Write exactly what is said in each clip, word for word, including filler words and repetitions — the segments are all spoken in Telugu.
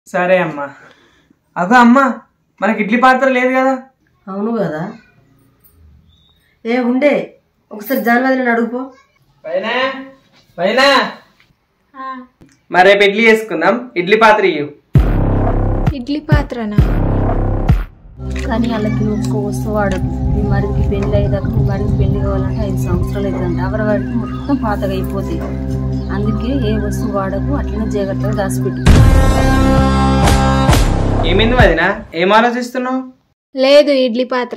సరే అమ్మా. అగో అమ్మా, మనకి ఇడ్లీ పాత్ర లేదు కదా? అవును కదా. ఏ ఉండే ఒకసారి జాన్వాదిని అడుగుపో. పైనా పైనా మరి రేపు ఇడ్లీ చేసుకుందాం, ఇడ్లీ పాత్ర ఇయ్యు. ఇడ్లీ పాత్రనా? కానీ వాళ్ళకి ఒక్క వస్తువు వాడదు. మీ మరికి పెళ్లి అయ్యేదాకా మీ మరికి పెళ్లి కావాలంటే ఐదు సంవత్సరాలు అవుతుందంట. అవర వాడికి మొత్తం పాతగా అయిపోతాయి. అందుకే ఏ వస్తువు వాడకు, అట్లనే జాగ్రత్తగా దాచిపెట్టు. ఏమైంది వదినా, ఏం ఆలోచిస్తున్నావు? లేదు ఇడ్లీ పాత్ర.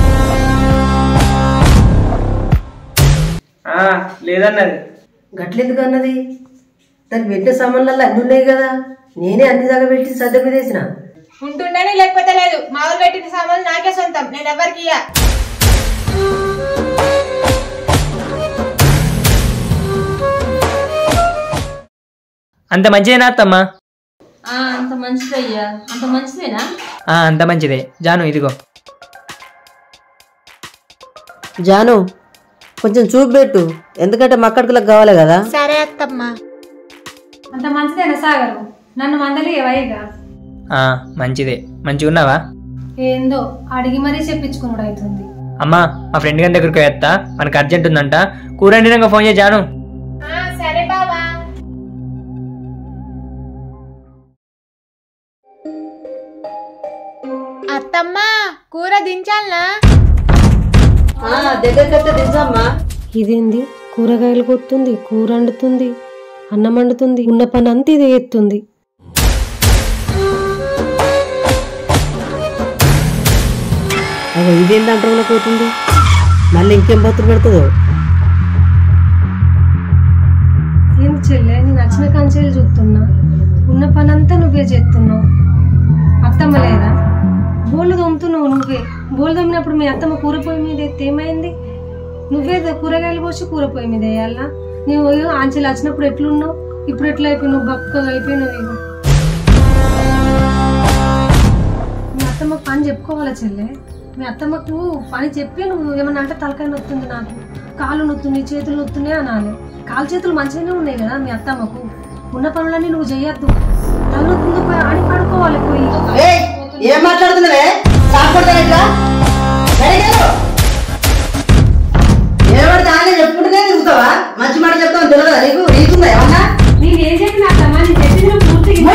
లేదన్నది. గట్లెందుకు అన్నది? దానికి పెట్టే సామాన్లలో అన్ని ఉన్నాయి కదా. నేనే అన్ని దాకా పెట్టి సర్ద మీదేసిన. ఉంటుండని లేకపోతే లేదు. మామూలు పెట్టిన సామాన్లు నాకే సొంతం, నేను ఎవరికి ఇయ్య. అంత మంచిదేనా అత్తమ్మా? అంత మంచిదయ్యా. అంత మంచిదేనా? అంత మంచిదే. జాను ఇదిగో. జాను కొంచెం చూపు పెట్టు, ఎందుకంటే మక్కడికి కావాలి కదా. సరే అత్తమ్మా. అంత మంచిదేనా సాగరు? నన్ను మందలి వైగా. మంచిదే. మంచిగా ఉన్నావా? ఏందో అడిగి మరీ చెప్పించుకున్నాడు అవుతుంది. అమ్మా, మా ఫ్రెండ్ గారి దగ్గరికి వేస్తా, మనకు అర్జెంట్ ఉందంట. కూర వండినాక ఫోన్ చేయి జాను. సరే బావా. అత్తమ్మా, కూర దించాలనా? దగ్గరికి దించమ్మా. ఇదేంది? కూరగాయలు కొత్తుంది, కూర వండుతుంది, అన్నం వండుతుంది, ఉన్న పని అంతా ఇదే ఎత్తుంది. అగో ఇదేంటి అంటలో పోతుంది, మళ్ళీ ఇంకేం బతులు పెడుతుందో. ఏం చెల్లె, నేను నచ్చిన కంచెలు చూస్తున్నా, ఉన్న పని అంతా నువ్వే చేస్తున్నావు. అత్తమ్మ లేదా? బోళ్ళు తోముతున్నావు నువ్వే. బోళ్ళు తోమినప్పుడు మీ అత్తమ్మ కూర పొయ్యి మీద ఎత్తే ఏమైంది? నువ్వే కూరగాయలు పోసి కూర పొయ్యి మీద వేయాలా? నువ్వు ఆంచెలు వచ్చినప్పుడు ఎట్లున్నావు, ఇప్పుడు ఎట్లా అయిపోయి నువ్వు బక్కగా అయిపోయినావు. ఇక మీ అత్తమ్మకు పని చెప్పుకోవాలా చెల్లె? మీ అత్తమ్మకు పని చెప్పి నువ్వు ఏమన్నా అంటే తలకాయ నొత్తుంది, నాకు కాళ్ళు నొత్తుంది, చేతులు నొత్తున్నాయి అనాలి. కాలు చేతులు మంచిగానే ఉన్నాయి కదా మీ అత్తమ్మకు. ఉన్న పనులన్నీ నువ్వు చెయ్యొద్దు. తల నొత్తుందో పోయి ఆడి పడుకోవాలి. పోయి ఏం మాట్లాడుతున్నావే? ఏమడితే ఆయన చెప్పుకుంటూనే తిరుగుతావా? మంచి మాట చెప్తావు తెలియదా నీకు? నీకుందా ఏమన్నా? నేను ఏం చెప్పిన అత్తమ్మ, నేను చెప్పిన పూర్తిగా.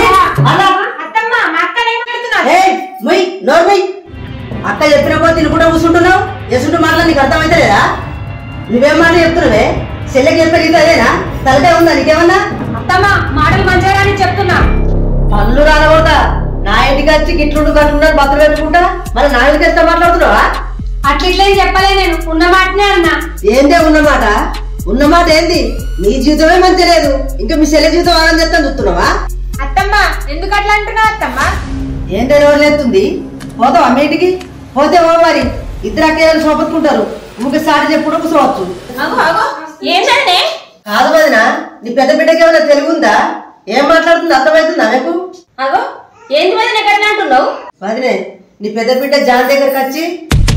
అక్క చెప్పిన పోతే తిని కూడా కూర్చుంటున్నావు. ఎసుంటూ మాటలు నీకు అర్థమైతే లేదా? నువ్వేం మాట చెప్తున్నావే? చెల్లెకి చెప్పే గీత అదేనా? తలకే ఉందా నీకేమన్నా? అత్తమ్మ మాటలు మంచిగా చెప్తున్నా. పళ్ళు రాలకూడదా? నా ఇంటికి వచ్చి గిట్లుండు కట్టుకుంటారు బతులు పెట్టుకుంటా, మరి నా ఇంటికి ఎంత మాట్లాడుతున్నావా? అట్లా ఇట్లా చెప్పలే, నేను ఉన్న మాటనే అన్నా. ఏందే ఉన్నమాట? ఉన్నమాట ఏంది? నీ జీవితమే మంచి లేదు, ఇంకా మీ చెల్లె జీవితం ఆనందం చెప్తాను చూస్తున్నావా? అత్తమ్మ ఎందుకు అట్లా అంటున్నావు అత్తమ్మ? ఏంటే రోజులేస్తుంది? పోతావా మీ ఇంటికి? పోతే ఓ మరి ఇద్దరు అక్కయ్యలు సోపత్తుకుంటారు. ఇంకొకసారి చెప్పుడు కూర్చోవచ్చు. కాదు వదినా, నీ పెద్ద బిడ్డకి ఏమైనా తెలుగుందా? ఏం మాట్లాడుతుంది అర్థమవుతుందా మీకు? అగో ఏంటి వదిన ఎక్కడ అంటున్నావు? వదినే, నీ పెద్ద బిడ్డ జాన్ దగ్గరకు వచ్చి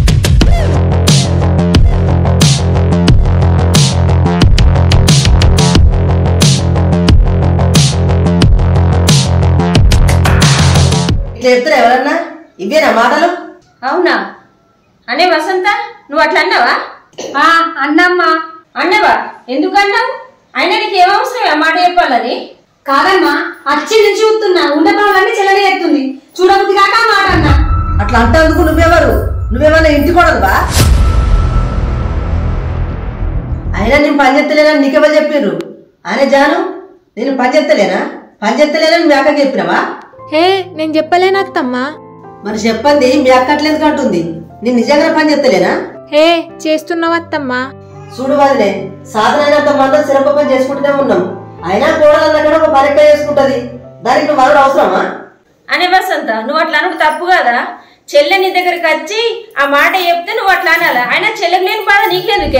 ఇట్లా చెప్తారా ఎవరన్నా? ఇవేనా మాటలు? అవునా? అనే వసంత, నువ్వు అట్లా అన్నావా? అన్నమ్మా. అన్నావా? ఎందుకు అన్నావు? అయినా నీకు ఏం అవసరం ఆ మాట చెప్పాలని? కాదమ్మా, అచ్చి నుంచి చూస్తున్నా, ఉన్న పనులన్నీ చెల్లెలు ఎత్తుంది, చూడబుద్ది కాక మాట అన్నా. అట్లా అంటేందుకు నువ్వెవరు? నువ్వేమన్నా ఇంటి కూడదువా? అయినా నేను పని చేస్తలేనని నీకెవరు చెప్పారు? ఆయన జాను, నేను పని చేస్తలేనా? పని చేస్తలేనని మీ అక్కకి చెప్పినావా? హే, నేను చెప్పలేను అత్తమ్మా. మరి చెప్పండి, మీ అక్క అట్లేదు కంటుంది. నేను నిజంగా పని చేస్తలేనా? హే, చేస్తున్నావు అత్తమ్మా. చూడు వదిలే, సాధన అయినంత మంది శిరప పని చేసుకుంటూనే ఉన్నాం. అయినా కోడలన్నా కూడా ఒక పరీక్ష చేసుకుంటది, దానికి నువ్వు వరుడు అవసరమా? అనే వసంత, నువ్వు అట్లా అనుకు తప్పు కదా. చెల్లె నీ దగ్గరికి వచ్చి ఆ మాట చెప్తే నువ్వు అట్లా అనాలా? అయినా చెల్లెకి లేని బాధ నీకెందుకే?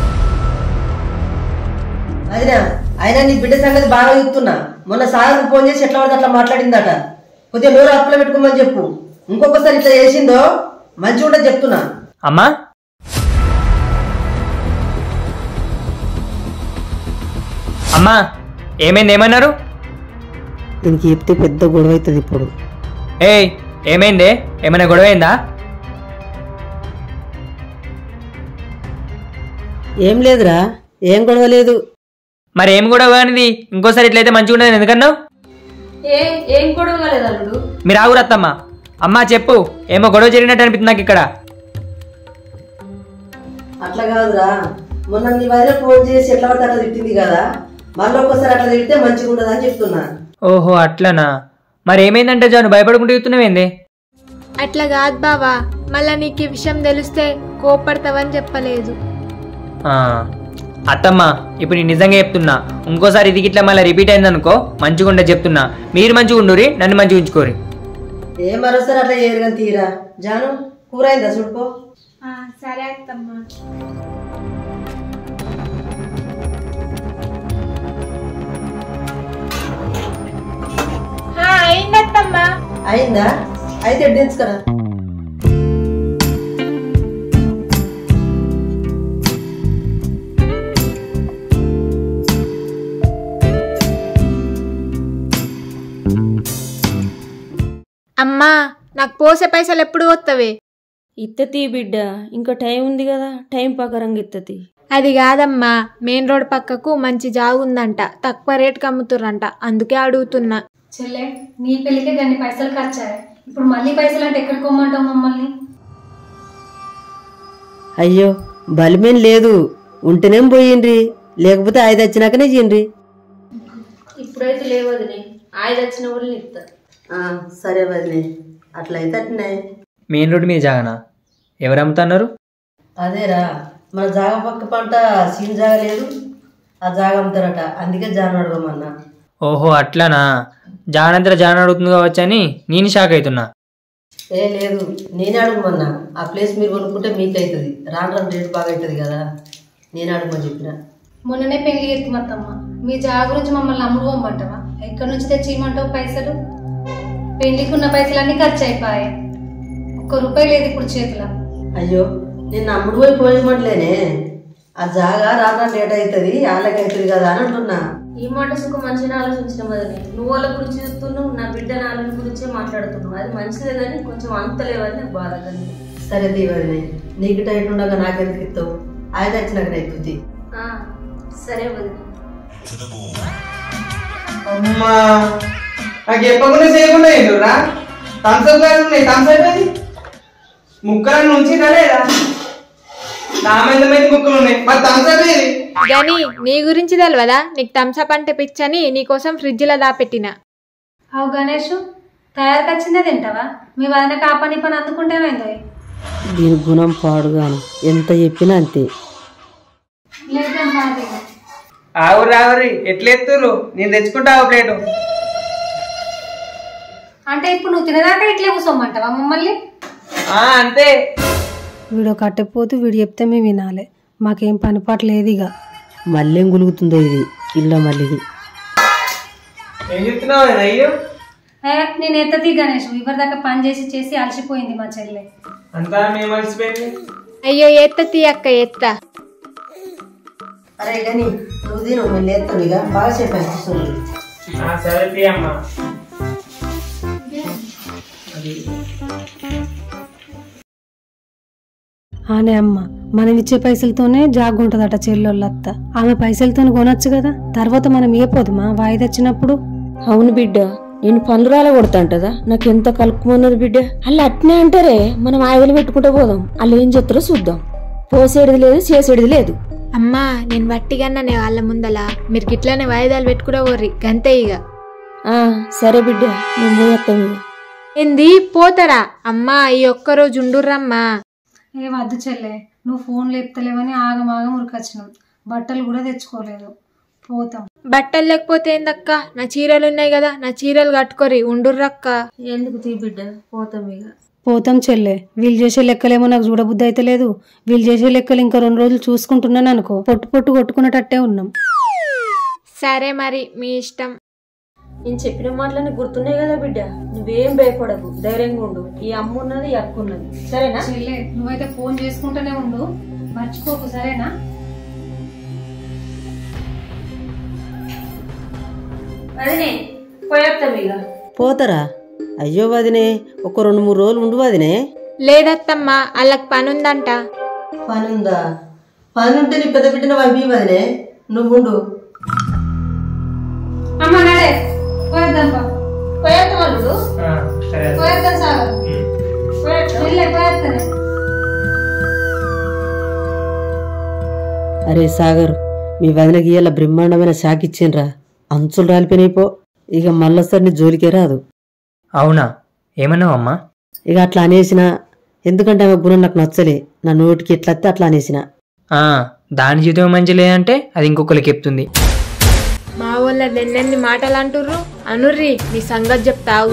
అదినా, అయినా నీ బిడ్డ సంగతి బాగా చెప్తున్నా. మొన్న సాగర్కి ఫోన్ చేసి ఎట్లా పడితే అట్లా మాట్లాడిందట. కొద్దిగా నోరు అప్పులో పెట్టుకోమని చెప్పు. ఇంకొకసారి ఇట్లా చేసిందో మంచిగా ఉండదు చెప్తున్నా. అమ్మా అమ్మా, ఏమైంది? ఏమన్నారు? దీనికి చెప్తే పెద్ద గొడవ అవుతుంది ఇప్పుడు. ఏయ్ ఏమైందే, ఏమైనా గొడవ అయిందా? ఏం లేదురా, ఏం గొడవ లేదు. మరి ఏం గొడవ అనేది ఇంకోసారి ఇట్లయితే మంచిగా ఉండదు ఎందుకన్నావు? ఏ ఏం గొడవ కాలేదు అల్లుడు. మీరు ఆగురు అత్తమ్మ. అమ్మా చెప్పు, ఏమో గొడవ జరిగినట్టు అనిపిస్తుంది నాకు ఇక్కడ. అట్లా కాదురా, మొన్న నీ వైద్య ఫోన్ చేసి ఎట్లా పడితే అట్లా తిట్టింది కదా, మళ్ళీ ఒక్కసారి అట్లా తిడితే మంచిగా ఉండదు అని చెప్తున్నా. ఓహో అట్లనా, మరి ఏమైందంటే జాను భయపడుకుంటూ చెప్తున్నావేంది? అట్లా కాదు బావా, మళ్ళా నీకు ఈ విషయం తెలిస్తే కోపడతావని చెప్పలేదు. అత్తమ్మ ఇప్పుడు నేను నిజంగా చెప్తున్నా, ఇంకోసారి ఇది ఇట్లా మళ్ళీ రిపీట్ అయింది అనుకో మంచిగా ఉండే చెప్తున్నా. మీరు మంచిగా ఉండురి, నన్ను మంచిగా ఉంచుకోరి. ఏ మరోసారి అట్లా చేయరు కానీ తీరా. జాను కూర అయిందా చూడుకో. సరే అత్తమ్మా. అయిందత్తమ్మా. అయిందా? అయితే దించుకరా. అమ్మా నాకు పోసే పైసలు ఎప్పుడు వస్తావే? ఇత్తతి బిడ్డ, ఇంకా టైం ఉంది కదా, టైం ప్రకారంగా ఇత్తతి. అది కాదమ్మా, మెయిన్ రోడ్ పక్కకు మంచి జాగు ఉందంట, తక్కువ రేటుకి అమ్ముతుర్రంట, అందుకే అడుగుతున్నా. చెల్లె నీ పెళ్లికి దాన్ని పైసలు ఖర్చాయి, ఇప్పుడు మళ్ళీ పైసలు అంటే ఎక్కడికి పోమంటావు మమ్మల్ని? అయ్యో బలిమేం లేదు, ఉంటేనేం పోయిండ్రి, లేకపోతే ఐదు వచ్చినాకనే చేయండి. ఇప్పుడైతే లేవదినే, ఐదు వచ్చిన వాళ్ళని ఇస్తా. సరే వదిలే, అట్లయితే అట్నే. మెయిన్ రోడ్ మీద జాగనా? ఎవరు అమ్ముతున్నారు? అదేరా, మన జాగ పక్క పంట సీన్ జాగ లేదు, ఆ జాగ అమ్ముతారట, అందుకే జాన అడగమన్నా. ఓహో అట్లానా, జానంతర జాన అడుగుతుంది కావచ్చు అని నేను షాక్ అవుతున్నా. ఏ లేదు, నేనే అడుగుమన్నా. ఆ ప్లేస్ మీరు కొనుక్కుంటే మీకు అవుతుంది, రాను రాను రేటు బాగా అవుతుంది కదా, నేనే అడుగుమని చెప్పిన. మొన్ననే పెళ్లి ఎత్తుమత్తమ్మ, మీ జాగ గురించి మమ్మల్ని అమ్ముకోమంటావా? ఎక్కడి నుంచి తెచ్చిమంటావు పైసలు? పెళ్లికి ఉన్న పైసలన్నీ ఖర్చు అయిపోయాయి, ఒక్క రూపాయి లేదు ఇప్పుడు చేతిలో. అయ్యో నేను అమ్ముడు పోయి పోయమంటలేనే, ఆ జాగా రాను లేట్ అవుతుంది, వాళ్ళకి అవుతుంది కదా అని అంటున్నా. ఈ మాట సుఖ మంచిగా ఆలోచించిన వదిలే, నువ్వు వాళ్ళ గురించి చూస్తున్నావు, నా బిడ్డ నాన్న గురించే మాట్లాడుతున్నావు, అది మంచిదే కానీ కొంచెం అంతలేవని నాకు బాధ కానీ. సరే దీవని, నీకు టైట్ ఉండగా నాకెందుకు ఇస్తావు, ఆయన వచ్చినాక ఎక్కుద్ది. సరే వదిలే. అమ్మా నాకు చెప్పకుండా చేయకుండా ఏంటురా, థమ్స్అప్ గారు ఉన్నాయి, థమ్స్అప్ అది ముక్కలను ఉంచిరా లేదా? నామెంతమైతే ముక్కలు ఉన్నాయి, మరి థమ్స్అప్ ఏది? గని నీ గురించి తెలియదా, నీకు థమ్స్అప్ అంటే పిచ్చని నీకోసం ఫ్రిడ్జ్ లో దాపెట్టిన. అవు గణేష్, తయారుకి వచ్చిందే తింటావా? మీ వదిన కాపని పని అందుకుంటేమైందో. దీని గుణం పాడుగాను, ఎంత చెప్పినా అంతే. ఆవురు ఆవురి ఎట్లా ఎత్తురు, నేను తెచ్చుకుంటా ఆ ప్లేటు. అంటే ఇప్పుడు నువ్వు తినదాకా ఇట్లే కూర్చోమంటావా మమ్మల్ని? అంతే. వీడు కట్టెపోతూ వీడు చెప్తే మేము వినాలి, మాకేం పని పాట లేదు ఇక. మళ్ళీ గులుగుతుందో ఇది ఇల్లు మళ్ళీ. ఏం చెప్తున్నావు అయ్యో? నేను ఎత్తది గణేష్, ఇవరిదాకా పని చేసి చేసి అలసిపోయింది మా చెల్లె. అంతా మేము అలసిపోయింది. అయ్యో ఎత్తతి అక్క ఎత్త. అరే కానీ నువ్వు తిను, మేము లేస్తాను ఇక, బాగా చెప్పాను. సరే అమ్మా. ఆనే అమ్మ, మనం ఇచ్చే పైసలతోనే జాగుంటదట చెల్లెళ్ళత్త, ఆమె పైసలతో కొనొచ్చు కదా, తర్వాత మనం ఏ పోదుమా వాయిదా వచ్చినప్పుడు. అవును బిడ్డ, నేను పనులు రాల కొడతాంటదా, నాకు ఎంత కలుపుకున్నది బిడ్డ. అలా అట్నే అంటారే, మనం ఆయుధలు పెట్టుకుంటూ పోదాం, వాళ్ళు ఏం చెప్తారో చూద్దాం. పోసేడిది లేదు, చేసేడిది లేదు. అమ్మా నేను వట్టిగన్ననే వాళ్ళ ముందల, మీరు గిట్లనే వాయిదాలు పెట్టుకురా ఓర్రి గంతే ఇక. సరే బిడ్డ, నేను పోయేస్తాను. ఏంది పోతారా? అమ్మా ఈ ఒక్కరోజు ఉండుర్రమ్మా. ఏ వద్దు చెల్లె, నువ్వు ఫోన్ లేపుతలేవని ఆగమాగం ఉరికొచ్చినాం, బట్టలు కూడా తెచ్చుకోలేదు, పోతాం. బట్టలు లేకపోతే ఏందక్క, నా చీరలు ఉన్నాయి కదా, నా చీరలు కట్టుకోరి ఉండుర్రక్క. ఎందుకు తీ బిడ్డ, పోతాం ఇక. పోతాం చెల్లె, వీళ్ళు చేసే లెక్కలేమో నాకు చూడబుద్ధి అయితే లేదు, వీళ్ళు చేసే లెక్కలు ఇంకా రెండు రోజులు చూసుకుంటున్నాను అనుకో, పొట్టు పొట్టు కొట్టుకున్నట్టే ఉన్నాం. సరే మరి మీ ఇష్టం. నేను చెప్పిన మాటలన్నీ గుర్తున్నాయి కదా బిడ్డ, నువ్వేం భయపడకు, ధైర్యంగా ఉండు. ఈ అమ్మ ఉన్నది, ఈ అక్క ఉన్నది, సరేనా? చెల్లె నువ్వైతే ఫోన్ చేసుకుంటూనే ఉండు, మర్చిపోకు, సరేనా? అదే పోయేస్తాం ఇక. పోతారా? అయ్యో వదినే, ఒక రెండు మూడు రోజులు ఉండు వదినే. లేదత్తమ్మా వాళ్ళకి పని ఉందంట. పని ఉందా? పని ఉంటే నీ పెద్ద బిడ్డను పంపి వదినే, నువ్వు ఉండు. అమ్మ నడే పోయేద్దాం పా. పోయేస్తాం అల్లుడు. పోయేద్దాం సార్. వెళ్ళే పోయేస్తానే. అరే సాగర్, మీ వదినకి ఇయ్యాల బ్రహ్మాండమైన షాక్ ఇచ్చిండ్రా. అంచులు రాలిపోయినాయిపో. ఇక మళ్ళొసారి నీ జోలికే రాదు. అవునా? ఏమన్నావు అమ్మా? ఇక అట్లా అనేసిన, ఎందుకంటే ఆమె గుణం నాకు నచ్చలే. నా నోటికి ఎట్లా వస్తే అట్లా అనేసిన. ఆ, దాని జీవితం మంచి లేదంటే అది ఇంకొకరికి చెప్తుంది. మా వాళ్ళ ఎన్నెన్ని మాటలు అంటుర్రు. అనుర్రి నీ సంగతి చెప్తావు.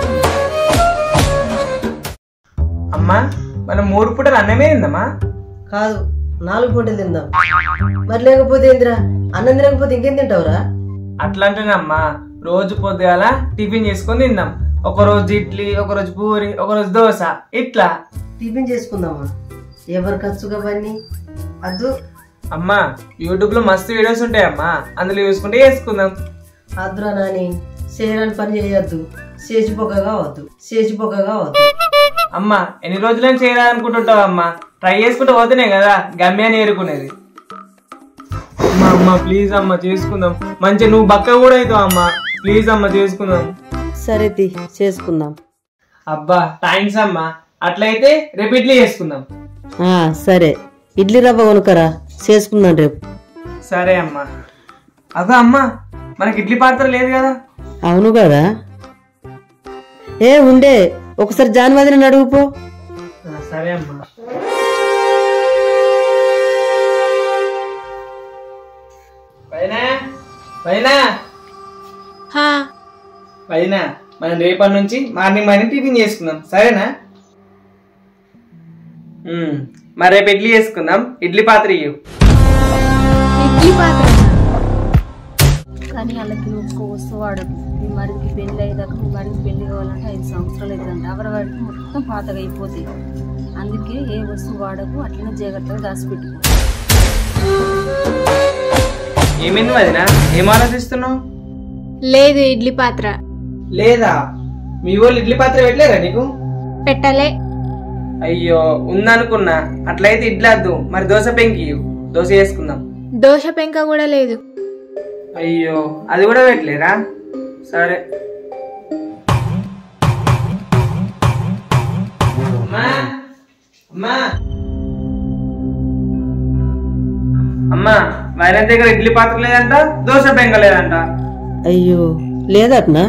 అమ్మా మనం మూడు పూటలు అన్నమే తిందమ్మా. కాదు, నాలుగు పూటలు తిందాం. మరి లేకపోతే ఏందిరా? అన్నం తినకపోతే ఇంకేం తింటావురా? అట్లా అంటేనమ్మా, రోజు పొద్దుగాల టిఫిన్ చేసుకొని తిందాం. ఒక రోజు ఇడ్లీ, ఒక రోజు పూరి, ఒక రోజు దోశ, ఇట్లా టిఫిన్ చేసుకుందామా? ఎవరు ఖర్చు అవన్నీ అద్దు. అమ్మా యూట్యూబ్ లో మస్తు వీడియోస్ ఉంటాయమ్మా, అందులో చూసుకుంటే చేసుకుందాం. అద్దురా నాని, చేయడానికి పని చేయొద్దు. చేసిపోకగా వద్దు, చేసిపోకగా వద్దు. అమ్మా ఎన్ని రోజులని చేయాలనుకుంటుంటావు అమ్మా? ట్రై చేసుకుంటూ పోతేనే కదా గమ్యాన్ని ఏరుకునేది. అమ్మా అమ్మా ప్లీజ్ అమ్మా చేసుకుందాం. మంచిగా నువ్వు బక్క కూడా అవుతావు అమ్మా. ప్లీజ్ అమ్మా చేసుకుందాం. సరే తి చేసుకుందాం. అబ్బా థ్యాంక్స్ అమ్మా. అట్లయితే రేపు ఇడ్లీ చేసుకుందాం. ఆ సరే, ఇడ్లీ రవ్వ కొనుక్కరా, చేసుకుందాం రేపు. సరే అమ్మా. అదో అమ్మా, మనకి ఇడ్లీ పాత్ర లేదు కదా? అవును కదా. ఏ ఉండే, ఒకసారి జాన్వాదిని అడుగుపో. సరే అమ్మా. పైనా పైనా హా పైనా మనం రేపటి నుంచి మార్నింగ్ మార్నింగ్ టిఫిన్ చేసుకుందాం, సరేనా? ఉమ్, మరి రేపు ఇడ్లీ చేసుకుందాం. ఇడ్లీ పాత్ర ఇవ్వు. ఇడ్లీ పాత్ర. కానీ వాళ్ళకి నువ్వు కోసు వాడకు. మీ మరికి పెళ్లి అయ్యేదాకా మీ మరికి పెళ్లి కావాలంటే ఐదు సంవత్సరాలు అవుతుందంట. ఎవరి వాడికి మొత్తం పాతగా అయిపోతాయి. అందుకే ఏ వస్తువు వాడకు, అట్లనే జాగ్రత్తగా దాచిపెట్టుకో. ఏమైంది వదినా, ఏం ఆలోచిస్తున్నావు? లేదు ఇడ్లీ పాత్ర. లేదా మీ వాళ్ళు ఇడ్లీ పాత్ర పెట్టలేరా నీకు? పెట్టలే. అయ్యో ఉందనుకున్నా. అట్లయితే ఇడ్లీ వద్దు, మరి దోశ పెంకి ఇవ్వు, దోశ చేసుకుందాం. దోశ పెంక కూడా లేదు. అయ్యో అది కూడా పెట్టలేరా? సరే. అమ్మా అమ్మా అమ్మా వైన దగ్గర ఇడ్లీ పాత్ర లేదంట, దోశ పెంక లేదంట. అయ్యో లేదట్నా?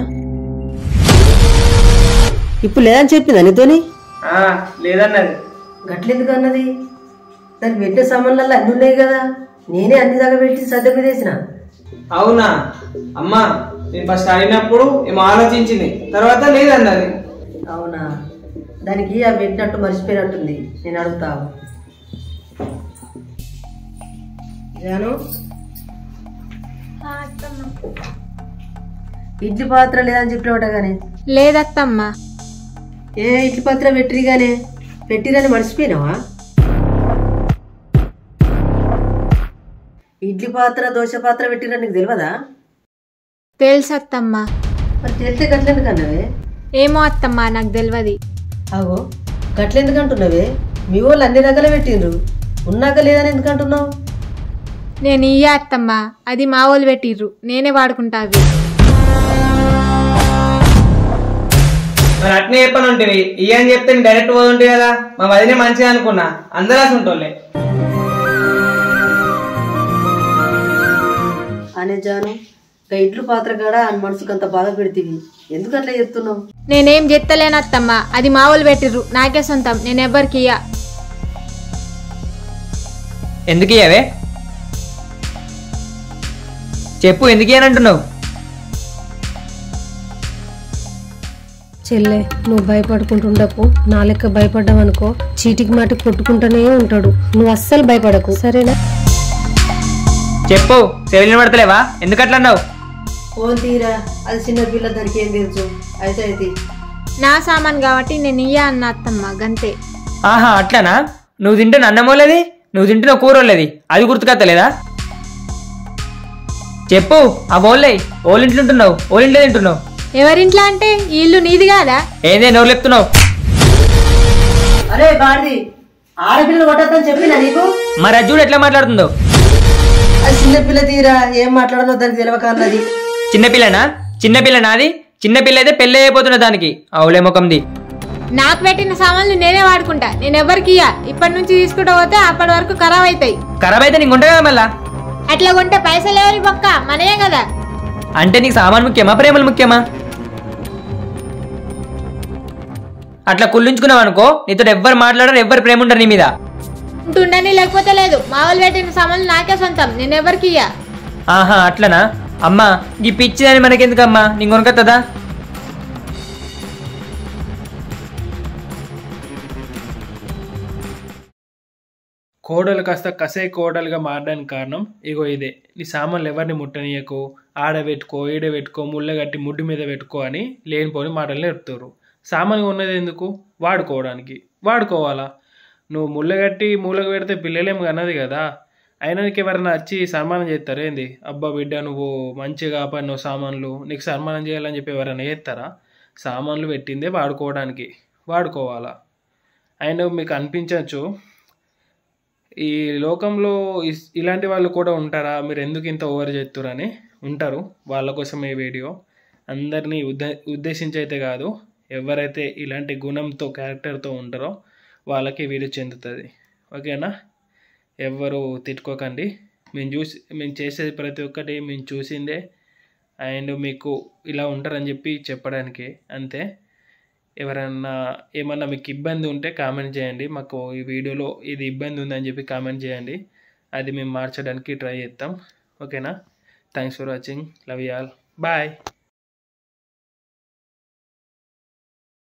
ఇప్పుడు లేదని చెప్పిందా నీతోని? ఆ లేదన్నది. గట్లెందుకు అన్నది? దానికి పెట్టే సామాన్లలో అన్ని ఉన్నాయి కదా. నేనే అన్ని దాకా పెట్టి సర్ద మీదేసిన. అవునా? అమ్మా నేను ఫస్ట్ అడిగినప్పుడు ఏమో ఆలోచించింది, తర్వాత లేదన్నది. అవునా? దానికి ఆ పెట్టినట్టు మర్చిపోయినట్టుంది. నేను అడుగుతా. జాను, ఇడ్లీ పాత్ర లేదని చెప్పినవట గానీ. లేదత్తమ్మా. ఏ ఇడ్లీ పాత్ర పెట్టిరిగానే, పెట్టిరని మర్చిపోయినావా? ఇడ్లీ పాత్ర దోశ పాత్ర పెట్టిరని నీకు తెలియదా? తెలుసత్తమ్మా. మరి తెలితే గట్లెందుకు అన్నవే? ఏమో అత్తమ్మా, నాకు తెలియదు. అగో గట్లెందుకు అంటున్నావే? మీ వాళ్ళు అన్ని రకాలు పెట్టిండ్రు, ఉన్నాక లేదని ఎందుకు అంటున్నావు? నేను ఇయ్య అత్తమ్మా, అది మా వాళ్ళు పెట్టిర్రు, నేనే వాడుకుంటా అవి. మరి అట్నే చెప్పని ఉంటుంది. ఇయ్య అని చెప్తే నేను డైరెక్ట్ పోతుంటే కదా. మా వదినే మంచిగా అనుకున్నా, అందరూ రాసి ఉంటోళ్ళే. అనే జాను, ఇంకా ఇడ్లు పాత్ర కాడ ఆయన మనసుకు అంత బాధ పెడితివి, ఎందుకు అట్లా చెప్తున్నావు? నేనేం చెత్తలేనత్తమ్మా, అది మా వాళ్ళు పెట్టిర్రు, నాకే సొంతం, నేను ఎవ్వరికి ఇయ్య. ఎందుకు ఇయ్యవే? చెప్పు, ఎందుకు ఇయ్యనంటున్నావు? చెల్లె, నువ్వు భయపడుకుంటుండకు. నా లెక్క భయపడ్డావనుకో చీటికి మాటికి కొట్టుకుంటూనే ఉంటాడు. నువ్వు అస్సలు భయపడకు, సరేనా? చెప్పు, సెవిలిన పడతలేవా? ఎందుకు అట్లా అన్నావు? ఫోన్ తీరా, అది చిన్న పిల్ల, దానికి ఏం తెలుసు? అయితే అయితే నా సామాన్ కాబట్టి నేను ఇయ్య అన్న అత్తమ్మ, గంతే. ఆహా అట్లానా? నువ్వు తింటున్న అన్నమోలేది, నువ్వు తింటున్న కూరోళ్ళది, అది గుర్తుకత్తలేదా? చెప్పు, ఆ ఓళ్ళే ఓళ్ళింట్లో ఉంటున్నావు, ఓళ్ళింట్లో తింటున్నావు. ఎవరింట్లో అంటే ఈ ఇల్లు నీది కాదా? ఏందే నోరు చెప్తున్నావు? అరే బాడిది ఆడపిల్లలు కొట్టద్దని చెప్పినా నీకు? మరి అది చూడు ఎట్లా మాట్లాడుతుందో. అది చిన్నపిల్ల తీరా ఏం మాట్లాడనో దానికి తెలియక అన్నది. చిన్నపిల్లనా? చిన్నపిల్ల నాది? చిన్నపిల్ల అయితే పెళ్ళి అయిపోతున్నా దానికి. అవులే ముఖంది. నాకు పెట్టిన సామాన్లు నేనే వాడుకుంటా, నేను ఎవరికి ఇయ్య. ఇప్పటి నుంచి తీసుకుంటూ పోతే అప్పటి వరకు ఖరాబ్ అవుతాయి. ఖరాబ్ అయితే నీకు ఉంటాయి కదా మళ్ళా. అట్లా కొంటే పైసలు ఎవరి పక్క మనయే కదా. అంటే నీకు సామాన్ ముఖ్యమా ప్రేమలు ముఖ్యమా? అట్లా కుళ్ళుంచుకున్నావు అనుకో నీతో ఎవ్వరు మాట్లాడరు, ఎవ్వరు ప్రేమ ఉండరు నీ మీద. ఉంటుండని లేకపోతే లేదు. మా వాళ్ళు పెట్టిన సామాన్లు నాకే సొంతం, నేను ఎవరికి ఇయ్య. ఆహా అట్లనా? అమ్మా ఈ పిచ్చిదని మనకెందుకమ్మా, నీ కొనుకత్తదా? కోడలు కాస్త కసే కోడలుగా మారడానికి కారణం ఇగో ఇదే. నీ సామాన్లు ఎవరిని ముట్టనీయకు, ఆడబెట్టుకో ఈడబెట్టుకో ముళ్ళగట్టి ముడ్డు మీద పెట్టుకో అని లేనిపోని మాటలు నేర్పుతారు. సామాన్లు ఉన్నది ఎందుకు? వాడుకోవడానికి. వాడుకోవాలా? నువ్వు ముళ్ళగట్టి మూలకు పెడితే పిల్లలేం కన్నది కదా. అయినా నీకు ఎవరైనా వచ్చి సన్మానం చేస్తారా ఏంది? అబ్బా బిడ్డ నువ్వు మంచిగా కాపాడినవు సామాన్లు, నీకు సన్మానం చేయాలని చెప్పి ఎవరైనా చేస్తారా? సామాన్లు పెట్టిందే వాడుకోవడానికి, వాడుకోవాలా. అయినా మీకు అనిపించవచ్చు ఈ లోకంలో ఇలాంటి వాళ్ళు కూడా ఉంటారా, మీరు ఎందుకు ఇంత ఓవర్ చేస్తురని. ఉంటారు, వాళ్ళ కోసం ఈ వీడియో. అందరినీ ఉద్దే ఉద్దేశించి అయితే కాదు, ఎవరైతే ఇలాంటి గుణంతో క్యారెక్టర్తో ఉంటారో వాళ్ళకి వీడియో చెందుతుంది. ఓకేనా? ఎవ్వరు తిట్టుకోకండి. మేము చూసి మేము చేసేది ప్రతి ఒక్కటి మేము చూసిందే అండ్ మీకు ఇలా ఉంటారని చెప్పి చెప్పడానికి అంతే. ఎవరన్నా ఏమన్నా మీకు ఇబ్బంది ఉంటే కామెంట్ చేయండి. మాకు ఈ వీడియోలో ఇది ఇబ్బంది ఉందని చెప్పి కామెంట్ చేయండి, అది మేము మార్చడానికి ట్రై చేస్తాం. ఓకేనా? Thanks for watching. Love you all. Bye.